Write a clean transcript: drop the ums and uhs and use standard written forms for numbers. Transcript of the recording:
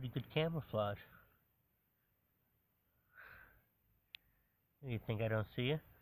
pretty good camouflage. You think I don't see you?